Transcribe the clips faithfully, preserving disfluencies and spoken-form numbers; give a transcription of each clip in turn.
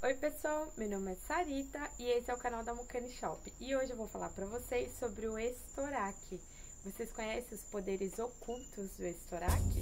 Oi pessoal, meu nome é Sarita e esse é o canal da Mucane Shop. E hoje eu vou falar para vocês sobre o Estoraque. Vocês conhecem os poderes ocultos do Estoraque?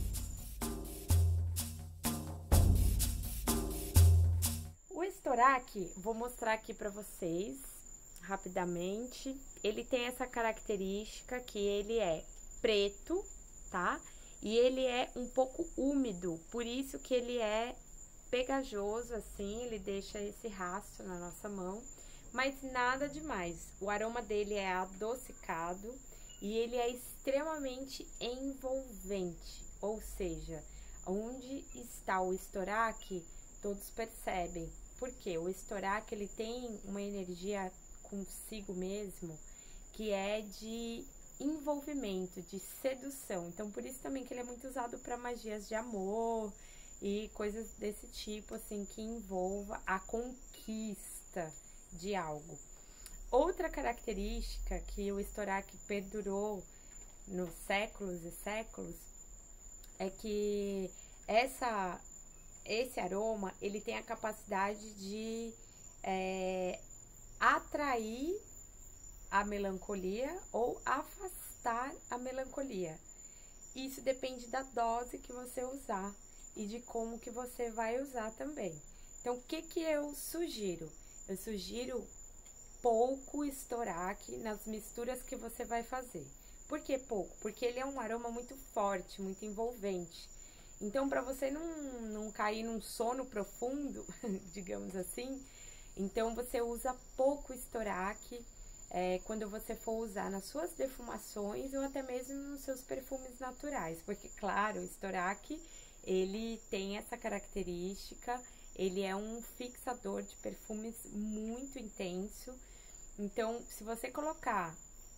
O Estoraque, vou mostrar aqui para vocês rapidamente. Ele tem essa característica que ele é preto, tá? E ele é um pouco úmido, por isso que ele é pegajoso assim, ele deixa esse rastro na nossa mão, mas nada demais. O aroma dele é adocicado e ele é extremamente envolvente, ou seja, onde está o Estoraque, todos percebem. Porque o Estoraque, ele tem uma energia consigo mesmo, que é de envolvimento, de sedução. Então, por isso também que ele é muito usado para magias de amor e coisas desse tipo, assim, que envolva a conquista de algo. Outra característica que o Estoraque perdurou nos séculos e séculos é que essa, esse aroma, ele tem a capacidade de é, atrair a melancolia ou afastar a melancolia. Isso depende da dose que você usar e de como que você vai usar também. Então, o que que eu sugiro? Eu sugiro pouco Estoraque nas misturas que você vai fazer. Por que pouco? Porque ele é um aroma muito forte, muito envolvente. Então, para você não, não cair num sono profundo, digamos assim, então você usa pouco Estoraque é, quando você for usar nas suas defumações ou até mesmo nos seus perfumes naturais. Porque, claro, o Estoraque, ele tem essa característica, ele é um fixador de perfumes muito intenso. Então, se você colocar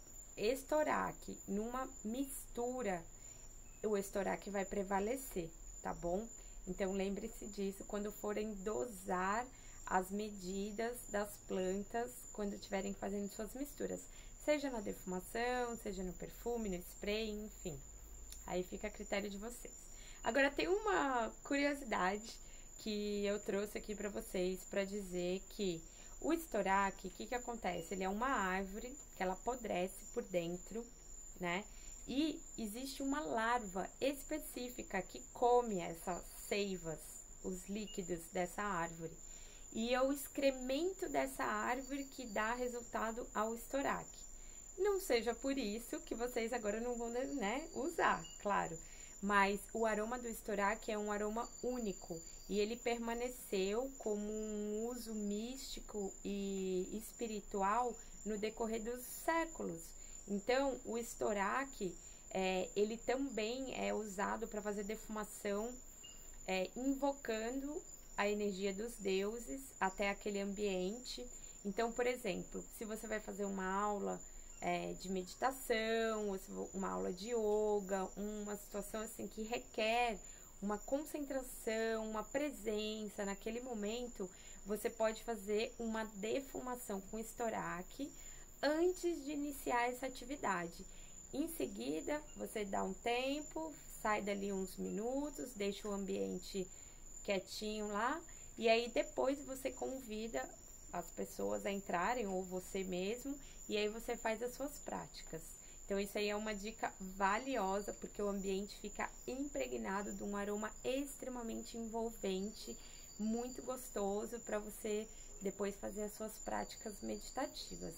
Estoraque numa mistura, o Estoraque vai prevalecer, tá bom? Então, lembre-se disso quando forem dosar as medidas das plantas, quando estiverem fazendo suas misturas. Seja na defumação, seja no perfume, no spray, enfim. Aí fica a critério de vocês. Agora, tem uma curiosidade que eu trouxe aqui para vocês, para dizer que o Estoraque, o que que acontece? Ele é uma árvore que ela apodrece por dentro, né? E existe uma larva específica que come essas seivas, os líquidos dessa árvore. E é o excremento dessa árvore que dá resultado ao Estoraque. Não seja por isso que vocês agora não vão, né, usar, claro. Mas o aroma do Estoraque é um aroma único e ele permaneceu como um uso místico e espiritual no decorrer dos séculos. Então, o Estoraque, é, ele também é usado para fazer defumação, é, invocando a energia dos deuses até aquele ambiente. Então, por exemplo, se você vai fazer uma aula É, de meditação, uma aula de yoga, uma situação assim que requer uma concentração, uma presença naquele momento, você pode fazer uma defumação com Estoraque antes de iniciar essa atividade. Em seguida, você dá um tempo, sai dali uns minutos, deixa o ambiente quietinho lá, e aí depois você convida as pessoas a entrarem, ou você mesmo, e aí você faz as suas práticas. Então, isso aí é uma dica valiosa, porque o ambiente fica impregnado de um aroma extremamente envolvente, muito gostoso, para você depois fazer as suas práticas meditativas.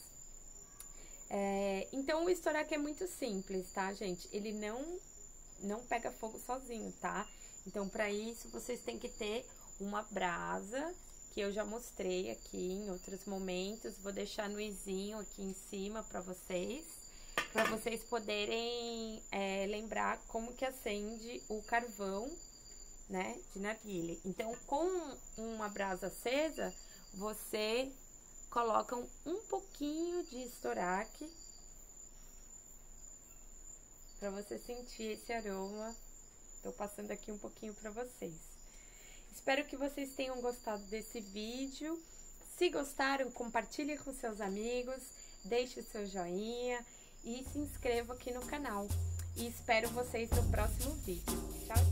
É, então, o Estoraque é muito simples, tá, gente? Ele não, não pega fogo sozinho, tá? Então, para isso, vocês têm que ter uma brasa, que eu já mostrei aqui em outros momentos. Vou deixar no izinho aqui em cima para vocês, para vocês poderem é, lembrar como que acende o carvão, né, de narguilé. Então, com uma brasa acesa, você coloca um pouquinho de Estoraque para você sentir esse aroma. Tô passando aqui um pouquinho para vocês. Espero que vocês tenham gostado desse vídeo. Se gostaram, compartilhe com seus amigos, deixe o seu joinha e se inscreva aqui no canal. E espero vocês no próximo vídeo. Tchau, tchau!